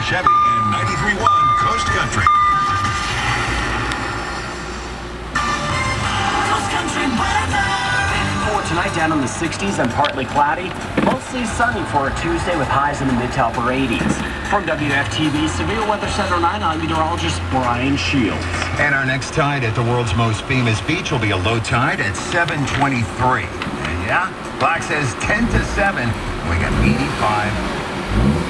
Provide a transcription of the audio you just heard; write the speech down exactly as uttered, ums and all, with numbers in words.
Chevy and ninety-three point one Coast Country. Coast Country weather. For tonight, down in the sixties and partly cloudy. Mostly sunny for a Tuesday with highs in the mid to upper eighties. From W F T V Severe Weather Center nine, I'm meteorologist Brian Shields. And our next tide at the world's most famous beach will be a low tide at seven twenty-three. And yeah, clock says ten to seven. We got eighty-five.